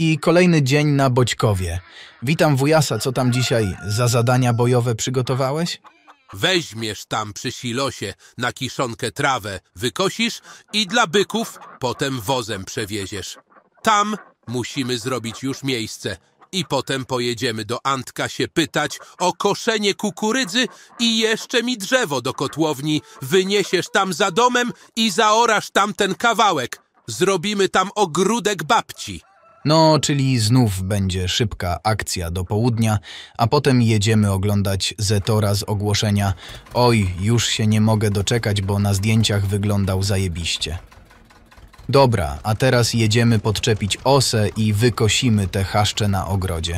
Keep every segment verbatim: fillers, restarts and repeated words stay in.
I kolejny dzień na Boćkowie. Witam wujasa, co tam dzisiaj za zadania bojowe przygotowałeś? Weźmiesz tam przy silosie na kiszonkę trawę, wykosisz i dla byków potem wozem przewieziesz. Tam musimy zrobić już miejsce i potem pojedziemy do Antka się pytać o koszenie kukurydzy i jeszcze mi drzewo do kotłowni wyniesiesz tam za domem i zaorasz tam ten kawałek. Zrobimy tam ogródek babci. No, czyli znów będzie szybka akcja do południa, a potem jedziemy oglądać Zetora z ogłoszenia. Oj, już się nie mogę doczekać, bo na zdjęciach wyglądał zajebiście. Dobra, a teraz jedziemy podczepić osę i wykosimy te chaszcze na ogrodzie.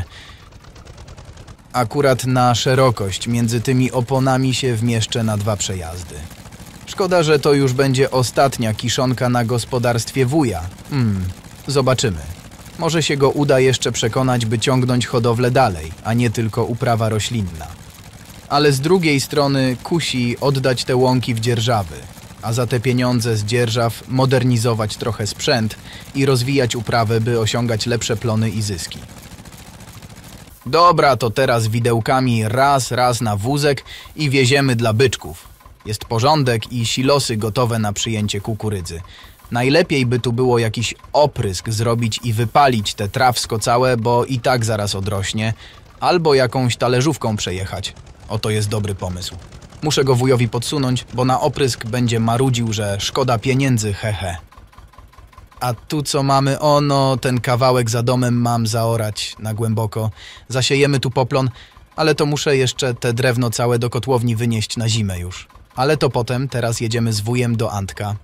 Akurat na szerokość między tymi oponami się wmieszczę na dwa przejazdy. Szkoda, że to już będzie ostatnia kiszonka na gospodarstwie wuja. Hmm, zobaczymy. Może się go uda jeszcze przekonać, by ciągnąć hodowlę dalej, a nie tylko uprawa roślinna. Ale z drugiej strony kusi oddać te łąki w dzierżawy, a za te pieniądze z dzierżaw modernizować trochę sprzęt i rozwijać uprawę, by osiągać lepsze plony i zyski. Dobra, to teraz widełkami raz, raz na wózek i wieziemy dla byczków. Jest porządek i silosy gotowe na przyjęcie kukurydzy. Najlepiej by tu było jakiś oprysk zrobić i wypalić te trawsko całe, bo i tak zaraz odrośnie, albo jakąś talerzówką przejechać. Oto jest dobry pomysł. Muszę go wujowi podsunąć, bo na oprysk będzie marudził, że szkoda pieniędzy, hehe. A tu co mamy? Ono, ten kawałek za domem mam zaorać na głęboko. Zasiejemy tu poplon, ale to muszę jeszcze te drewno całe do kotłowni wynieść na zimę już. Ale to potem, teraz jedziemy z wujem do Antka.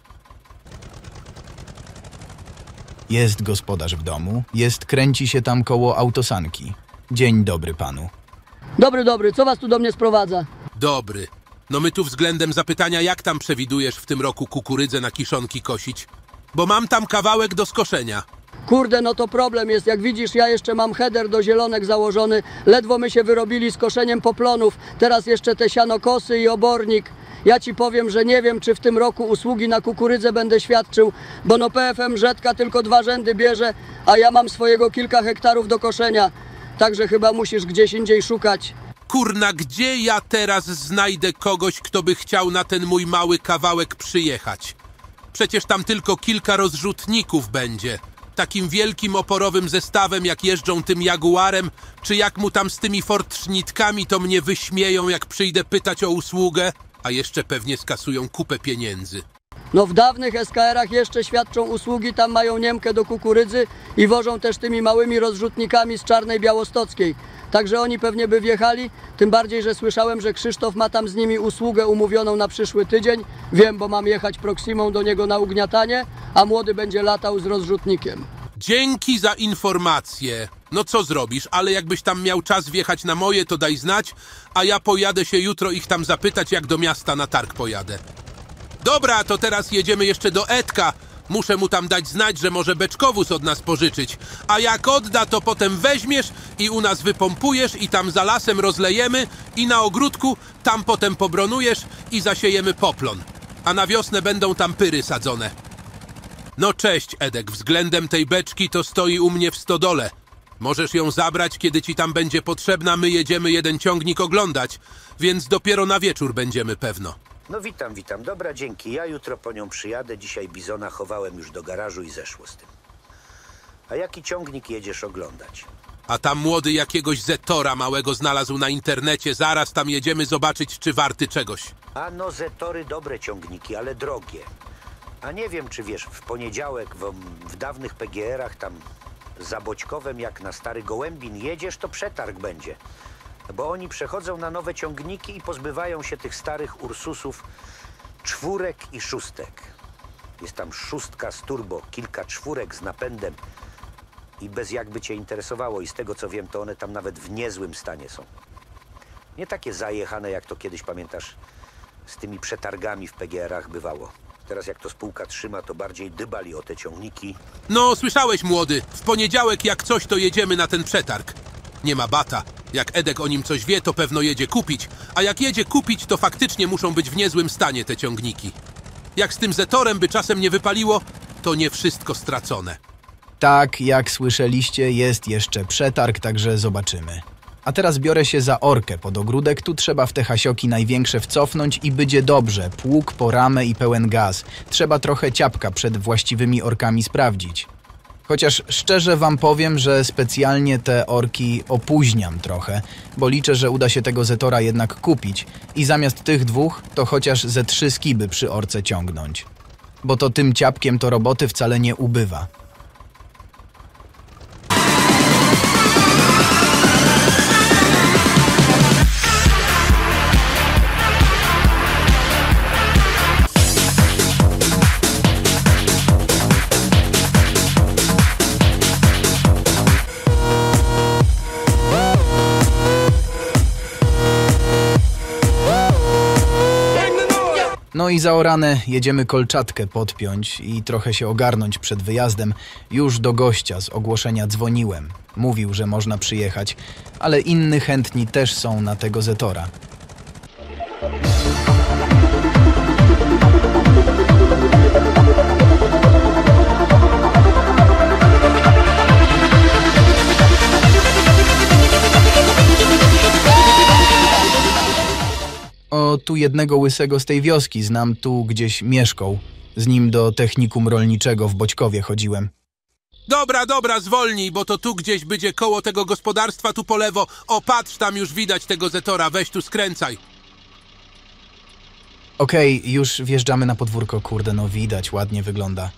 Jest gospodarz w domu, jest, kręci się tam koło autosanki. Dzień dobry panu. Dobry, dobry, co was tu do mnie sprowadza? Dobry. No my tu względem zapytania, jak tam przewidujesz w tym roku kukurydzę na kiszonki kosić? Bo mam tam kawałek do skoszenia. Kurde, no to problem jest, jak widzisz, ja jeszcze mam header do zielonek założony, ledwo my się wyrobili z koszeniem poplonów, teraz jeszcze te sianokosy i obornik. Ja ci powiem, że nie wiem, czy w tym roku usługi na kukurydzę będę świadczył, bo no P F M Rzetka tylko dwa rzędy bierze, a ja mam swojego kilka hektarów do koszenia, także chyba musisz gdzieś indziej szukać. Kurna, gdzie ja teraz znajdę kogoś, kto by chciał na ten mój mały kawałek przyjechać? Przecież tam tylko kilka rozrzutników będzie. Takim wielkim oporowym zestawem, jak jeżdżą tym Jaguarem, czy jak mu tam z tymi fortschnitkami, to mnie wyśmieją, jak przyjdę pytać o usługę, a jeszcze pewnie skasują kupę pieniędzy. No w dawnych S K R-ach jeszcze świadczą usługi, tam mają Niemkę do kukurydzy i wożą też tymi małymi rozrzutnikami z Czarnej Białostockiej. Także oni pewnie by wjechali, tym bardziej, że słyszałem, że Krzysztof ma tam z nimi usługę umówioną na przyszły tydzień. Wiem, bo mam jechać Proximą do niego na ugniatanie, a młody będzie latał z rozrzutnikiem. Dzięki za informację. No co zrobisz, ale jakbyś tam miał czas wjechać na moje, to daj znać, a ja pojadę się jutro ich tam zapytać, jak do miasta na targ pojadę. Dobra, to teraz jedziemy jeszcze do Edka. Muszę mu tam dać znać, że może beczkowóz od nas pożyczyć. A jak odda, to potem weźmiesz i u nas wypompujesz i tam za lasem rozlejemy i na ogródku tam potem pobronujesz i zasiejemy poplon. A na wiosnę będą tam pyry sadzone. No cześć, Edek, względem tej beczki to stoi u mnie w stodole. Możesz ją zabrać, kiedy ci tam będzie potrzebna, my jedziemy jeden ciągnik oglądać, więc dopiero na wieczór będziemy pewno. No witam, witam. Dobra, dzięki. Ja jutro po nią przyjadę. Dzisiaj bizona chowałem już do garażu i zeszło z tym. A jaki ciągnik jedziesz oglądać? A tam młody jakiegoś Zetora małego znalazł na internecie. Zaraz tam jedziemy zobaczyć, czy warty czegoś. A no, Zetory dobre ciągniki, ale drogie. A nie wiem, czy wiesz, w poniedziałek w, w dawnych P G R-ach tam za Boćkowem, jak na Stary Gołębin jedziesz, to przetarg będzie. Bo oni przechodzą na nowe ciągniki i pozbywają się tych starych Ursusów czwórek i szóstek. Jest tam szóstka z turbo, kilka czwórek z napędem i bez jakby cię interesowało. I z tego co wiem, to one tam nawet w niezłym stanie są. Nie takie zajechane, jak to kiedyś, pamiętasz, z tymi przetargami w P G R-ach bywało. Teraz jak to spółka trzyma, to bardziej dybali o te ciągniki. No, słyszałeś, młody. W poniedziałek jak coś, to jedziemy na ten przetarg. Nie ma bata. Jak Edek o nim coś wie, to pewno jedzie kupić. A jak jedzie kupić, to faktycznie muszą być w niezłym stanie te ciągniki. Jak z tym Zetorem by czasem nie wypaliło, to nie wszystko stracone. Tak, jak słyszeliście, jest jeszcze przetarg, także zobaczymy. A teraz biorę się za orkę pod ogródek, tu trzeba w te hasioki największe wcofnąć i będzie dobrze, pług po ramę i pełen gaz. Trzeba trochę ciapka przed właściwymi orkami sprawdzić. Chociaż szczerze wam powiem, że specjalnie te orki opóźniam trochę, bo liczę, że uda się tego zetora jednak kupić i zamiast tych dwóch, to chociaż ze trzy skiby przy orce ciągnąć. Bo to tym ciapkiem to roboty wcale nie ubywa. No i zaorane, jedziemy kolczatkę podpiąć i trochę się ogarnąć przed wyjazdem. Już do gościa z ogłoszenia dzwoniłem. Mówił, że można przyjechać, ale inni chętni też są na tego zetora. O, tu jednego łysego z tej wioski znam, tu gdzieś mieszkał. Z nim do technikum rolniczego w Boćkowie chodziłem. Dobra, dobra, zwolnij, bo to tu gdzieś będzie koło tego gospodarstwa, tu po lewo. O, patrz, tam już widać tego zetora, weź tu skręcaj. Okej, już wjeżdżamy na podwórko, kurde, no widać, ładnie wygląda.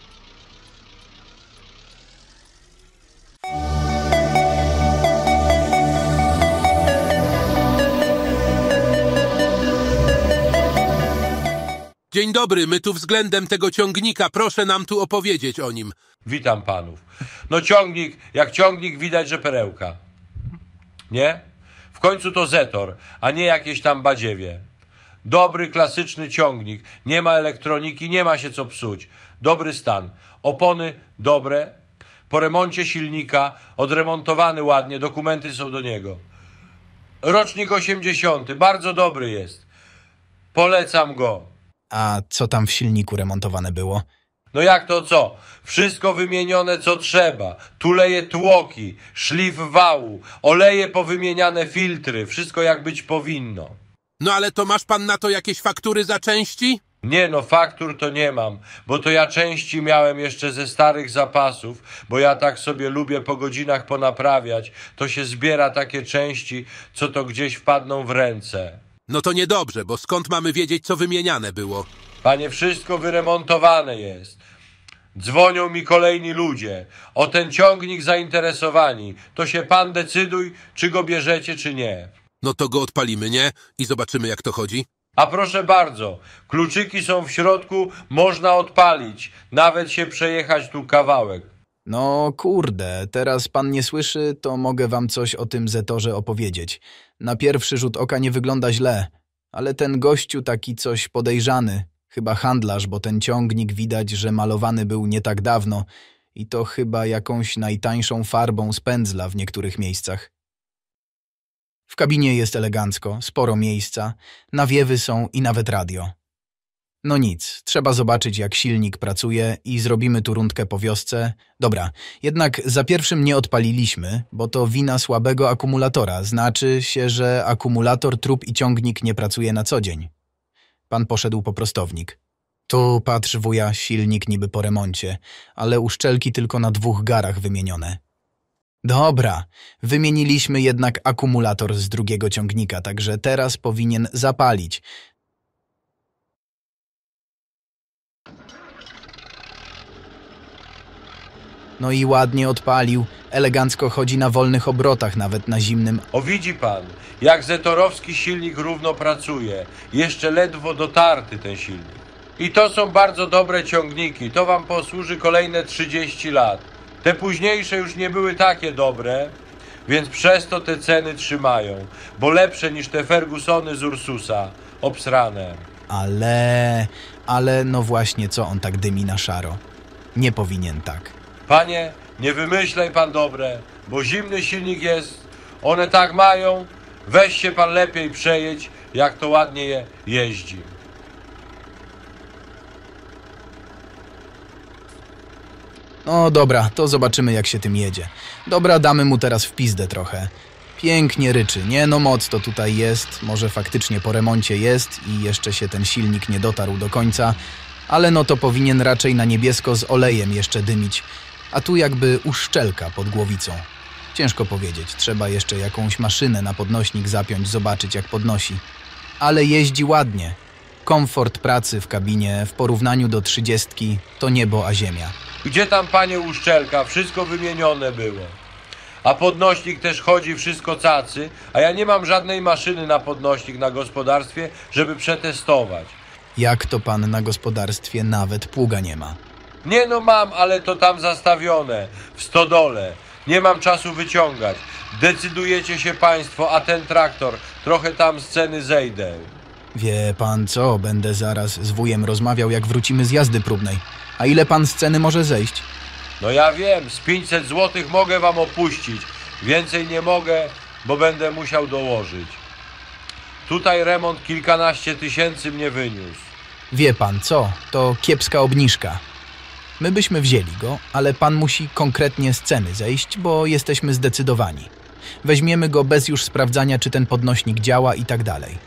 Dzień dobry, my tu względem tego ciągnika, proszę nam tu opowiedzieć o nim. Witam panów. No ciągnik, jak ciągnik widać, że perełka. Nie? W końcu to zetor, a nie jakieś tam badziewie. Dobry, klasyczny ciągnik. Nie ma elektroniki, nie ma się co psuć. Dobry stan. Opony dobre. Po remoncie silnika odremontowany ładnie, dokumenty są do niego. Rocznik osiemdziesiąty, bardzo dobry jest. Polecam go. A co tam w silniku remontowane było? No jak to co? Wszystko wymienione co trzeba. Tuleje tłoki, szlif wału, oleje powymieniane filtry. Wszystko jak być powinno. No ale to masz pan na to jakieś faktury za części? Nie no, faktur to nie mam, bo to ja części miałem jeszcze ze starych zapasów, bo ja tak sobie lubię po godzinach ponaprawiać. To się zbiera takie części, co to gdzieś wpadną w ręce. No to niedobrze, bo skąd mamy wiedzieć, co wymieniane było? Panie, wszystko wyremontowane jest. Dzwonią mi kolejni ludzie. O ten ciągnik zainteresowani. To się pan decyduj, czy go bierzecie, czy nie. No to go odpalimy, nie? I zobaczymy, jak to chodzi. A proszę bardzo, kluczyki są w środku, można odpalić. Nawet się przejechać tu kawałek. No kurde, teraz pan nie słyszy, to mogę wam coś o tym zetorze opowiedzieć. Na pierwszy rzut oka nie wygląda źle, ale ten gościu taki coś podejrzany. Chyba handlarz, bo ten ciągnik widać, że malowany był nie tak dawno i to chyba jakąś najtańszą farbą z pędzla w niektórych miejscach. W kabinie jest elegancko, sporo miejsca, nawiewy są i nawet radio. No nic, trzeba zobaczyć, jak silnik pracuje i zrobimy tu rundkę po wiosce. Dobra, jednak za pierwszym nie odpaliliśmy, bo to wina słabego akumulatora. Znaczy się, że akumulator, trup i ciągnik nie pracuje na co dzień. Pan poszedł po prostownik. Tu, patrz wuja, silnik niby po remoncie, ale uszczelki tylko na dwóch garach wymienione. Dobra, wymieniliśmy jednak akumulator z drugiego ciągnika, także teraz powinien zapalić. No i ładnie odpalił, elegancko chodzi na wolnych obrotach, nawet na zimnym. O widzi pan, jak zetorowski silnik równo pracuje. Jeszcze ledwo dotarty ten silnik. I to są bardzo dobre ciągniki, to wam posłuży kolejne trzydzieści lat. Te późniejsze już nie były takie dobre, więc przez to te ceny trzymają, bo lepsze niż te Fergusony z Ursusa, obsrane. Ale, ale no właśnie, co on tak dymi na szaro? Nie powinien tak. Panie, nie wymyślaj pan dobre, bo zimny silnik jest, one tak mają, weź się pan lepiej przejedź, jak to ładnie je jeździ. No dobra, to zobaczymy jak się tym jedzie. Dobra, damy mu teraz w pizdę trochę. Pięknie ryczy, nie no moc to tutaj jest, może faktycznie po remoncie jest i jeszcze się ten silnik nie dotarł do końca, ale no to powinien raczej na niebiesko z olejem jeszcze dymić, a tu jakby uszczelka pod głowicą. Ciężko powiedzieć, trzeba jeszcze jakąś maszynę na podnośnik zapiąć, zobaczyć jak podnosi. Ale jeździ ładnie. Komfort pracy w kabinie w porównaniu do trzydziestki to niebo a ziemia. Gdzie tam, panie, uszczelka? Wszystko wymienione było. A podnośnik też chodzi, wszystko cacy, a ja nie mam żadnej maszyny na podnośnik na gospodarstwie, żeby przetestować. Jak to pan na gospodarstwie nawet pługa nie ma? Nie no mam, ale to tam zastawione, w stodole. Nie mam czasu wyciągać. Decydujecie się państwo, a ten traktor, trochę tam z ceny zejdę. Wie pan co, będę zaraz z wujem rozmawiał jak wrócimy z jazdy próbnej. A ile pan z ceny może zejść? No ja wiem, z pięćset złotych mogę wam opuścić. Więcej nie mogę, bo będę musiał dołożyć. Tutaj remont kilkanaście tysięcy mnie wyniósł. Wie pan co, to kiepska obniżka. My byśmy wzięli go, ale pan musi konkretnie z ceny zejść, bo jesteśmy zdecydowani. Weźmiemy go bez już sprawdzania, czy ten podnośnik działa i tak dalej.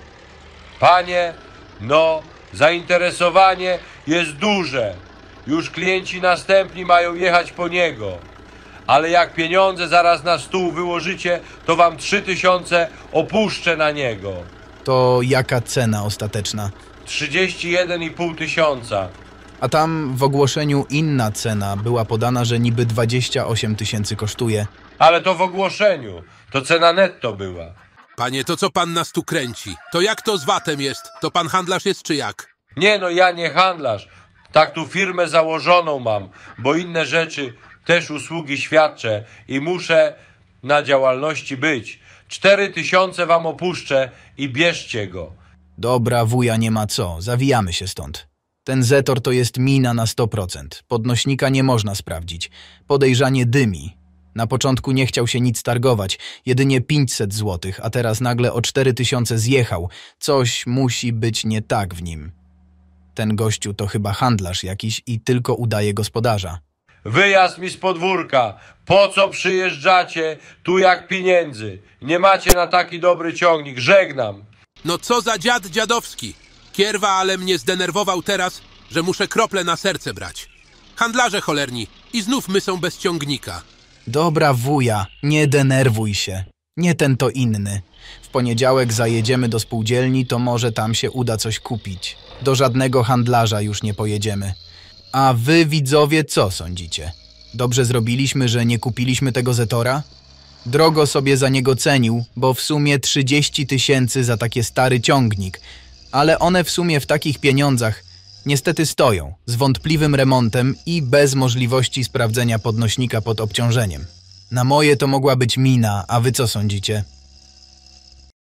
Panie, no, zainteresowanie jest duże. Już klienci następni mają jechać po niego. Ale jak pieniądze zaraz na stół wyłożycie, to wam trzy tysiące opuszczę na niego. To jaka cena ostateczna? trzydzieści jeden i pół tysiąca. A tam w ogłoszeniu inna cena była podana, że niby dwadzieścia osiem tysięcy kosztuje. Ale to w ogłoszeniu. To cena netto była. Panie, to co pan nas tu kręci? To jak to z vatem jest? To pan handlarz jest czy jak? Nie no, ja nie handlarz. Tak tu firmę założoną mam, bo inne rzeczy też usługi świadczę i muszę na działalności być. Cztery tysiące wam opuszczę i bierzcie go. Dobra, wuja, nie ma co, zawijamy się stąd. Ten Zetor to jest mina na sto procent. Podnośnika nie można sprawdzić. Podejrzanie dymi. Na początku nie chciał się nic targować, jedynie pięćset złotych, a teraz nagle o cztery tysiące zjechał. Coś musi być nie tak w nim. Ten gościu to chyba handlarz jakiś i tylko udaje gospodarza. Wyjazd mi z podwórka. Po co przyjeżdżacie? Tu jak pieniędzy. Nie macie na taki dobry ciągnik. Żegnam. No co za dziad dziadowski. Kierwa, ale mnie zdenerwował teraz, że muszę krople na serce brać. Handlarze cholerni i znów my są bez ciągnika. Dobra, wuja, nie denerwuj się. Nie ten to inny. W poniedziałek zajedziemy do spółdzielni, to może tam się uda coś kupić. Do żadnego handlarza już nie pojedziemy. A wy, widzowie, co sądzicie? Dobrze zrobiliśmy, że nie kupiliśmy tego Zetora? Drogo sobie za niego cenił, bo w sumie trzydzieści tysięcy za taki stary ciągnik. Ale one w sumie w takich pieniądzach niestety stoją, z wątpliwym remontem i bez możliwości sprawdzenia podnośnika pod obciążeniem. Na moje to mogła być mina, a wy co sądzicie?